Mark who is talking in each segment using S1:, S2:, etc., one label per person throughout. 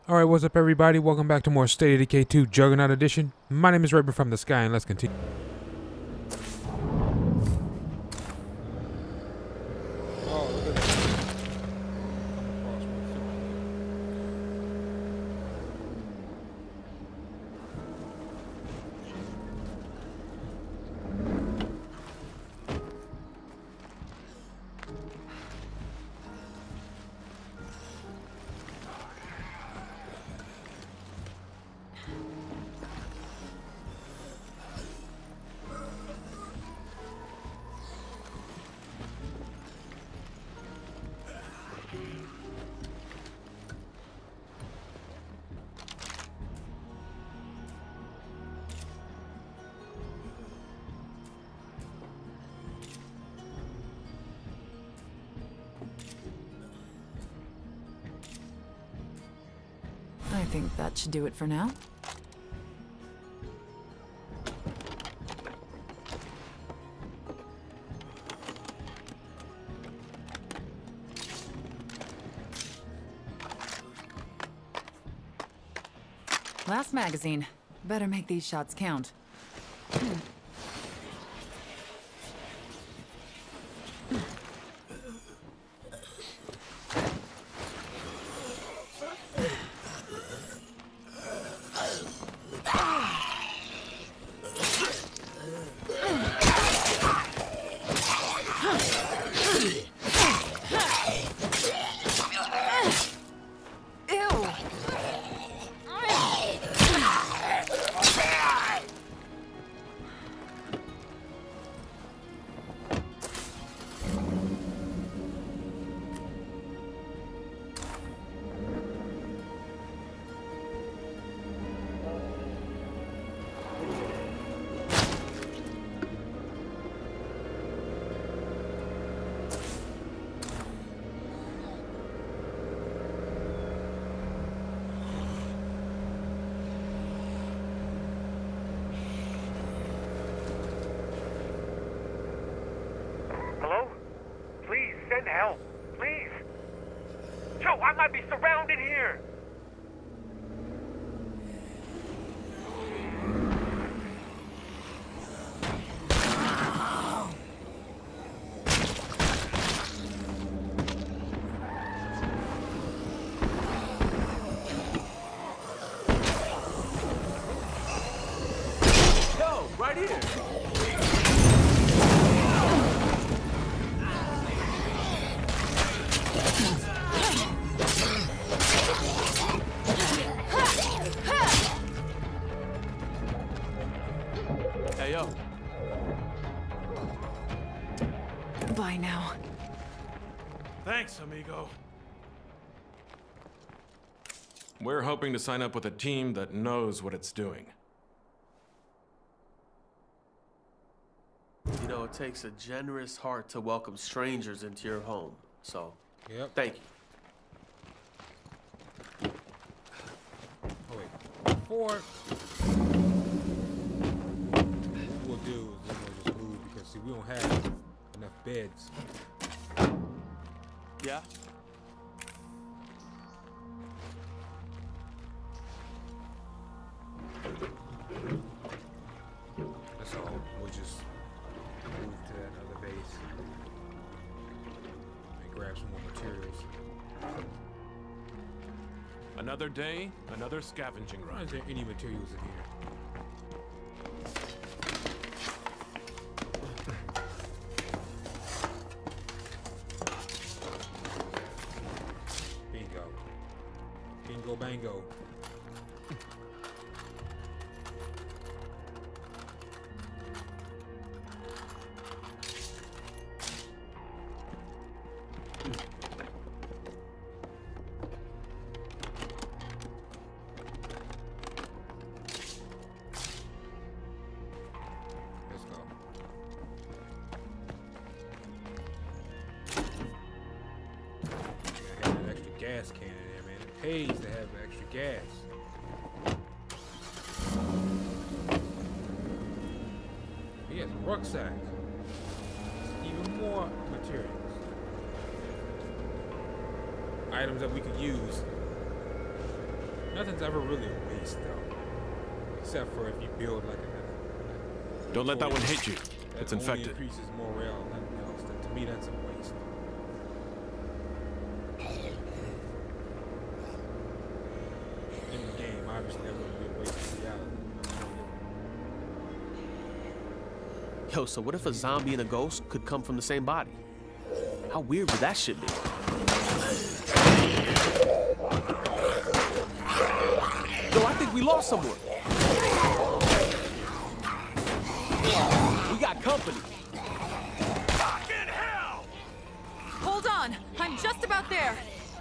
S1: Alright, what's up everybody? Welcome back to more State of Decay 2 Juggernaut Edition. My name is Raven from the Sky and let's continue. Oh, look at that.
S2: I think that should do it for now. Last magazine. Better make these shots count.
S3: Hello? Please, send help. Please. Joe, I might be surrounded here.
S4: Yo, right here. Hey, yo.
S2: Bye now.
S4: Thanks, amigo.
S5: We're hoping to sign up with a team that knows what it's doing.
S4: You know, it takes a generous heart to welcome strangers into your home. So,
S1: Yep.
S4: thank you.
S1: Oh wait. Before what we'll do is we'll just move because see we don't have enough beds.
S4: Yeah?
S1: That's all. We'll just move to that other base and grab some more materials.
S5: Another day, another scavenging
S1: Why
S5: run.
S1: is there any materials in here? Bingo. Bingo bango. Let's go. Gotta have an extra gas can in there, man. It pays to have extra gas. He has a rucksack. Even more materials. Items that we could use Nothing's ever really a waste though, except for if you build like a.
S5: Don't let that one hit you.
S1: That
S5: It's
S1: only
S5: infected.
S1: increases morale, nothing else. To me, that's a waste. In the game, obviously, that wouldn't be a waste in reality.
S4: Yo, so what if a zombie and a ghost could come from the same body? How weird would that shit be? Yo, I think we lost someone. We got company.
S3: Fucking hell!
S2: Hold on. I'm just about there.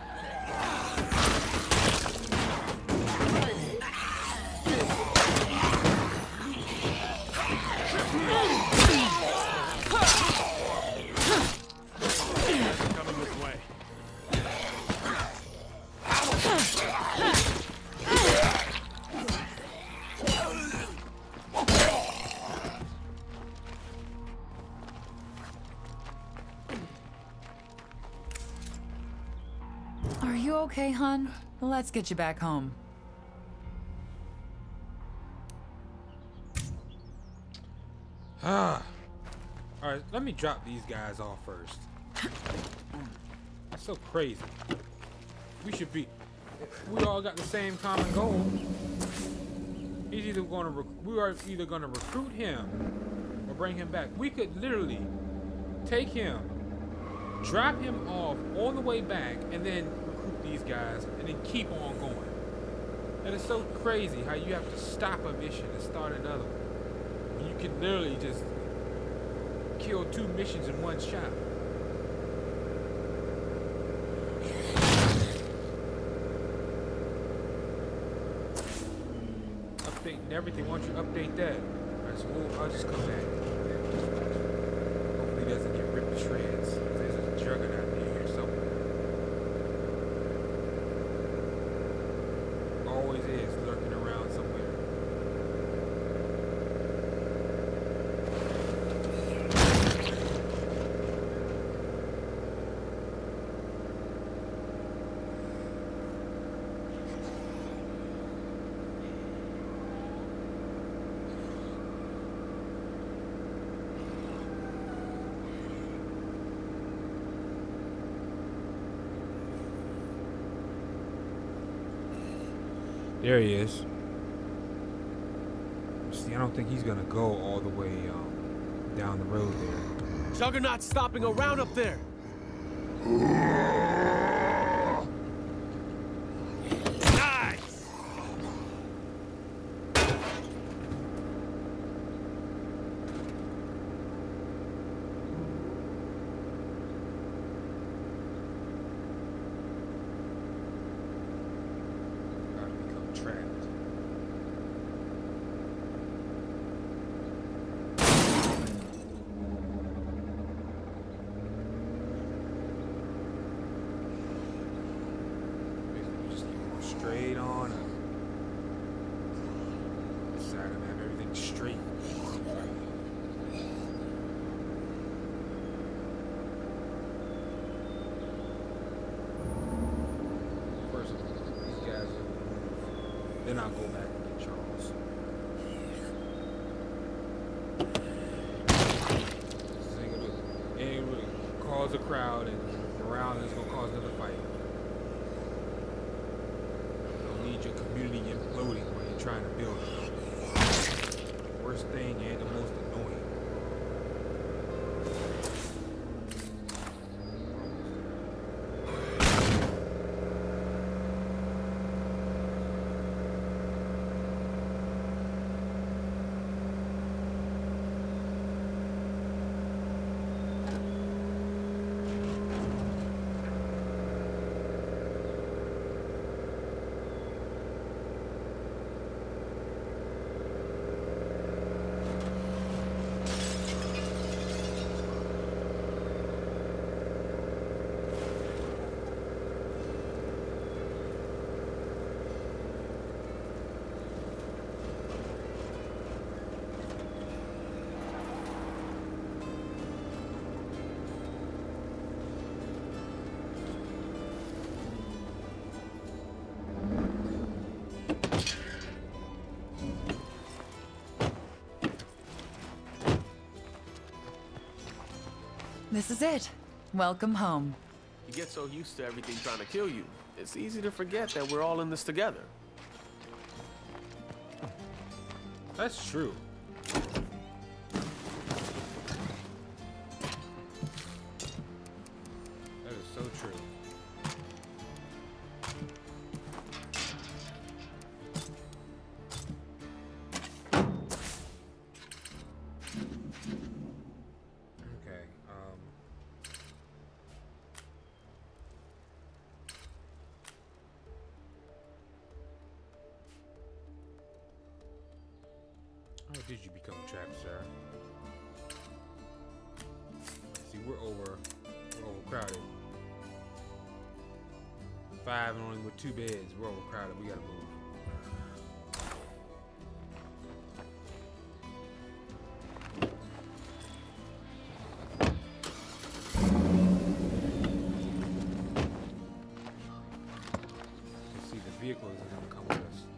S5: Coming this way.
S2: Are you okay, hon? Let's get you back home.
S1: Ah. All right, let me drop these guys off first. That's so crazy. We should be. We all got the same common goal. He's either going to. We are either going to recruit him or bring him back. We could literally take him, drop him off all the way back, and then recruit these guys, and then keep on going. And it's so crazy how you have to stop a mission and start another one. You can literally just kill 2 missions in one shot. Updating everything. Why don't you update that? Alright, so I'll just come back. Hopefully it doesn't get ripped to shreds. There's a Juggernaut in here somewhere. Always is lurking around somewhere. There he is. See, I don't think he's gonna go all the way down the road there.
S4: Juggernaut's stopping around up there.
S3: Nice!
S1: Gotta become trapped. Basically, just keep going straight on up. This side of the map, everything's straight. First of all, these guys will move. Then I'll go back and get Charles. This ain't gonna cause a crowd, and morale is gonna cause another fight. Don't need your community imploding while you're trying to build it. Worst thing and the most annoying.
S2: This is it. Welcome home.
S4: You get so used to everything trying to kill you, it's easy to forget that we're all in this together.
S1: That's true. That is so true. Okay, how did you become trapped, sir? See, we're overcrowded. 5 and only with 2 beds. We're overcrowded. We gotta move. You see, the vehicle isn't gonna come with us.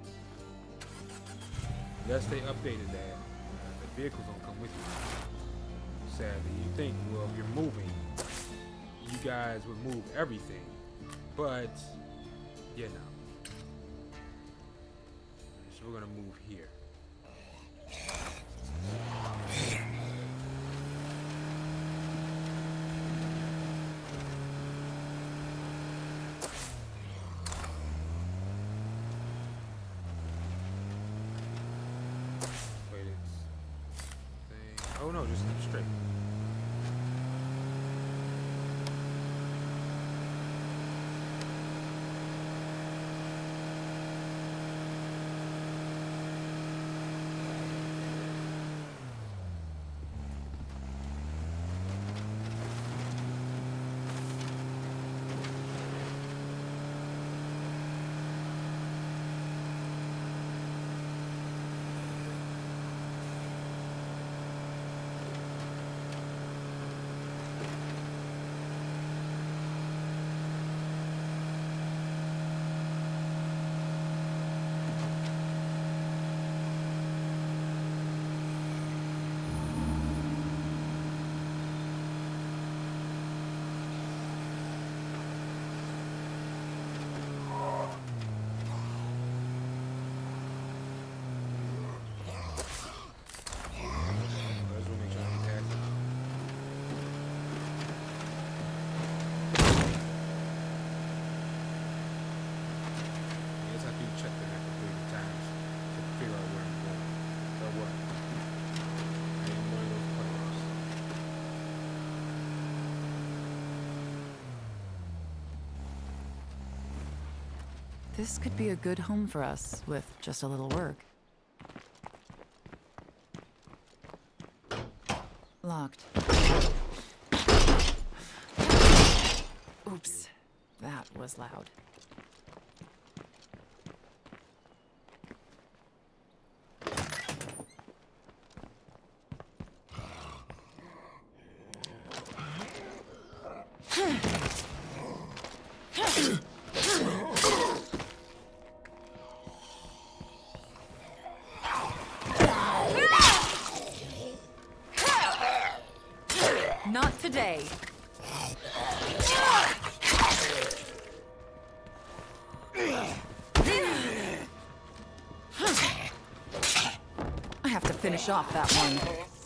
S1: Yes, they updated that. The vehicles don't come with you. Sadly, you think, well, if you're moving, you guys would move everything, but yeah, no. So we're gonna move here. Wait, oh no, just keep straight.
S2: This could be a good home for us with just a little work. Locked. Oops, that was loud. Not today. I have to finish off that one.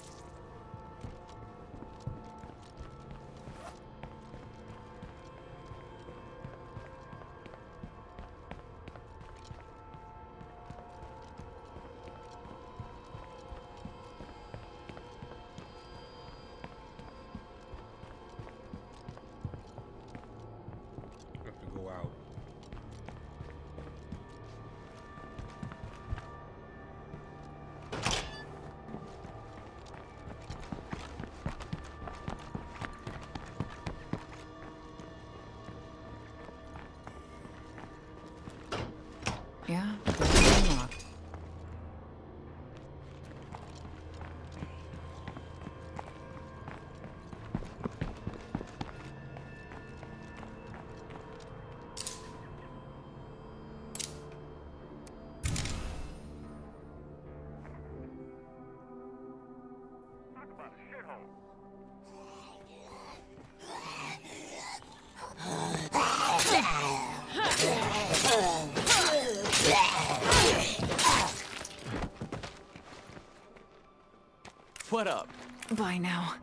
S2: Yeah, it's unlocked.
S3: Talk about a shithole.
S4: What up?
S2: Bye now.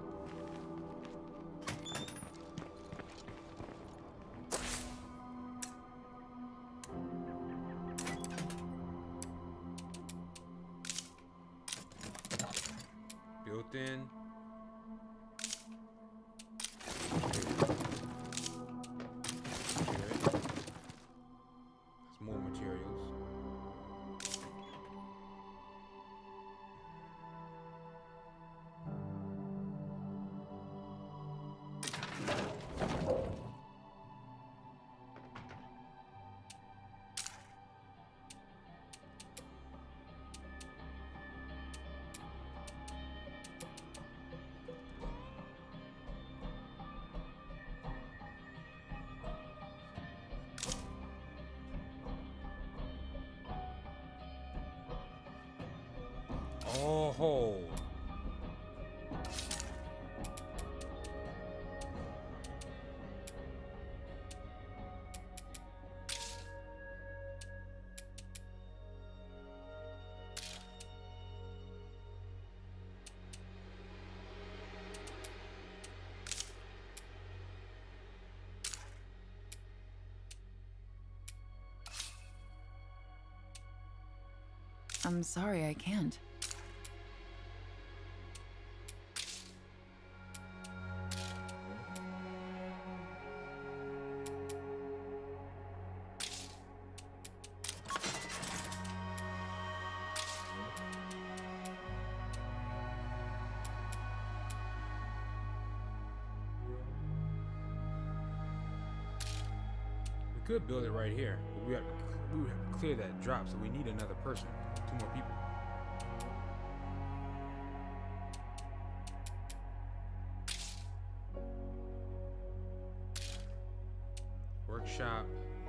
S1: Built in. There's more materials. Oh.
S2: I'm sorry, I can't.
S1: We could build it right here, but we have to clear that drop, so we need another person. 2 more people. Workshop.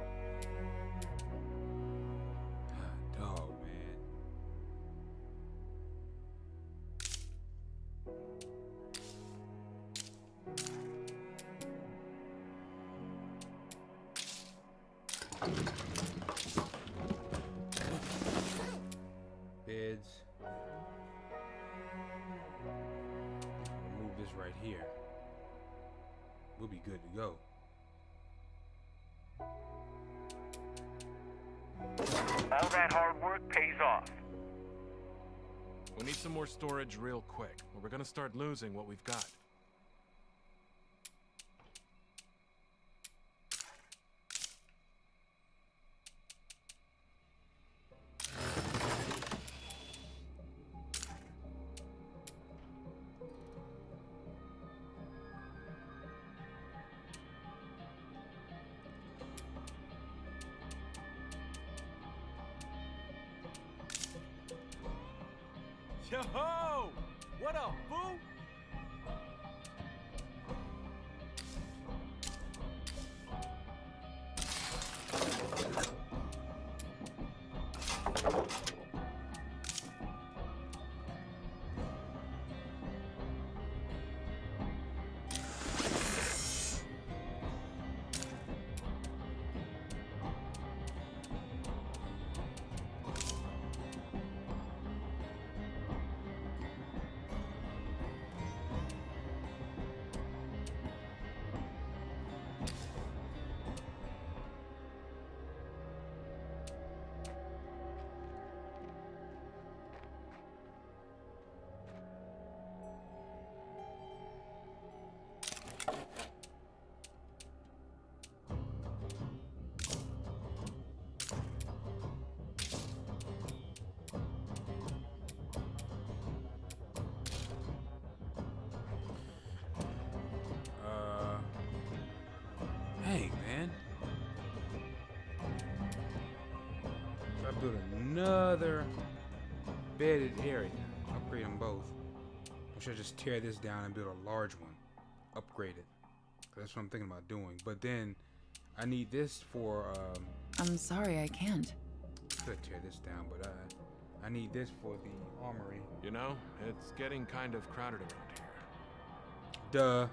S1: Dog, man. Beds. We'll move this right here. We'll be good to go.
S3: All that hard work pays off.
S5: We need some more storage real quick, or we're gonna start losing what we've got.
S4: Yo-ho! What up, boo?
S1: Dang, man. I built another bedded area. Upgrade them both. Or should I just tear this down and build a large one? Upgrade it. That's what I'm thinking about doing. But then I need this for
S2: I'm sorry, I can't.
S1: could tear this down, but I need this for the armory.
S5: You know, it's getting kind of crowded around here.
S1: Duh.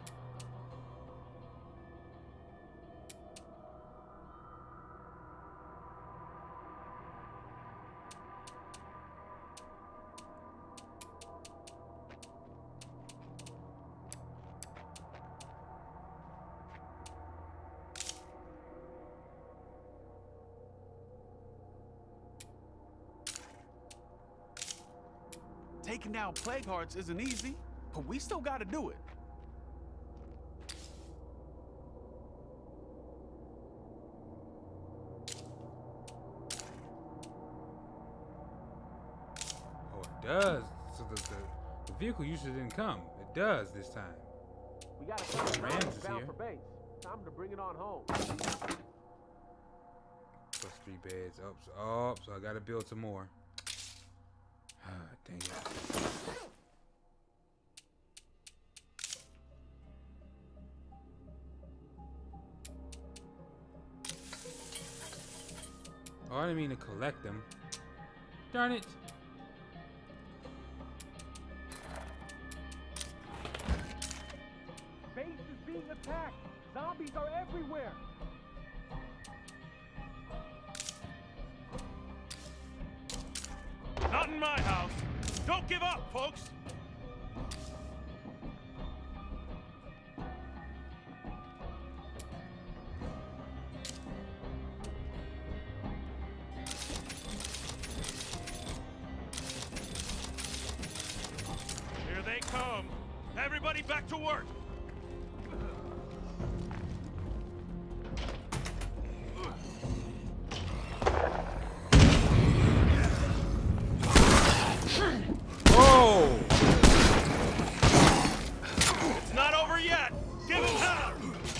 S6: Taking down plague hearts isn't easy, but we still gotta do it.
S1: Oh, it does. So the vehicle usually didn't come. It does this time.
S4: We got a
S1: Rams is here.
S4: for base. Time to bring it on home.
S1: Plus 3 beds. Oh, so I gotta build some more. Ah, dang it. Oh, I didn't mean to collect them. Darn it.
S4: Base is being attacked. Zombies are everywhere.
S5: Not in my house. Don't give up, folks. Here they come. Everybody back to work.
S1: Oh!
S5: It's not over yet. Give him hell.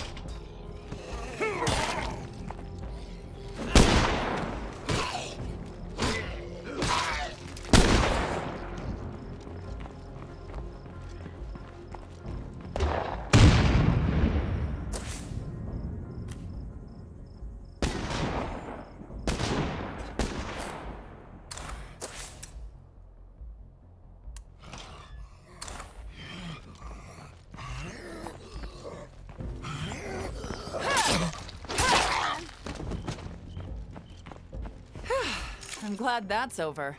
S2: I'm glad that's over.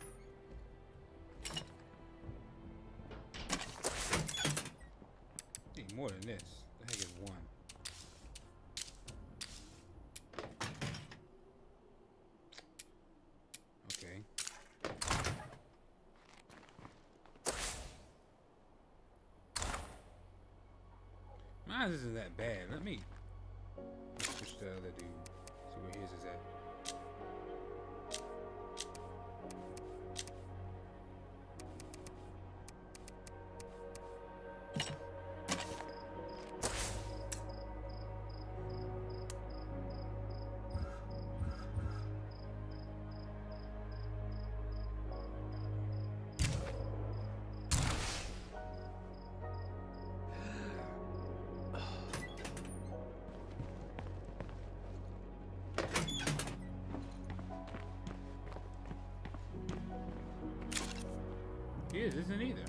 S1: Need more than this. The heck is one? Okay. Mine isn't that bad. Let me switch the other dude. See where his is at. His isn't either.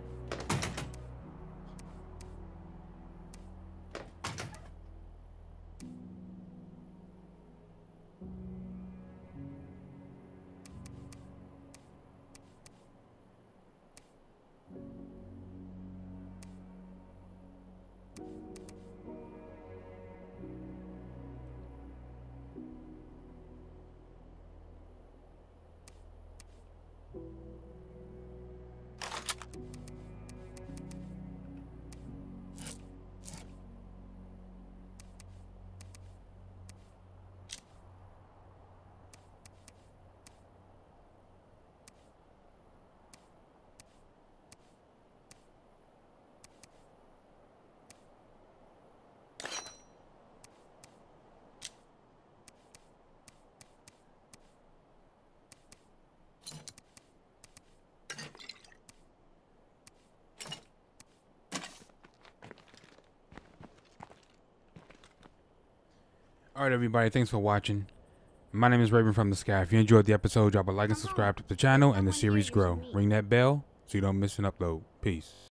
S1: Alright everybody, thanks for watching. My name is Raven from the Sky. If you enjoyed the episode, drop a like and subscribe to the channel and the series grow. Ring that bell so you don't miss an upload. Peace.